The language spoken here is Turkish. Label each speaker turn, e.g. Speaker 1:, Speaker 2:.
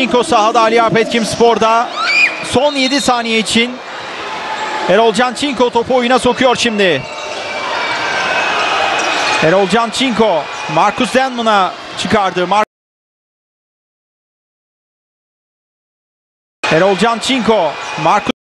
Speaker 1: Cançinko sahada Ali Alp Etkim-Spor'da. Son 7 saniye için Erol Cançinko topu oyuna sokuyor şimdi. Erol Cançinko Marcus Denman'a çıkardı. Erol Cançinko, Marcus